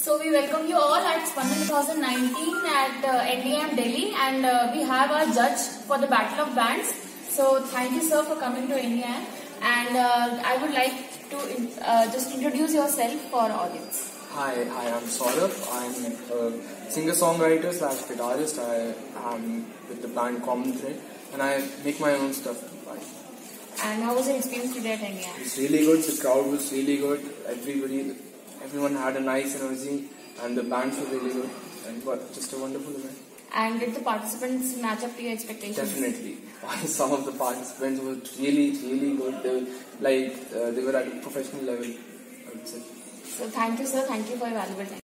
So we welcome you all at SPANDAN 2019 at NDM Delhi, and we have our judge for the Battle of Bands. So thank you, sir, for coming to NDM, and I would like to just introduce yourself for our audience. Hi, I'm Saurabh. I'm a singer-songwriter / guitarist. I am with the band Common Thread, and I make my own stuff. And how was your experience today at NDM? It's really good. The crowd was really good. Everyone had a nice energy, and the bands were really good. And just a wonderful event. And did the participants match up to your expectations? Definitely. Some of the participants were really good. They were at a professional level, I would say. So thank you, sir. Thank you for your valuable time.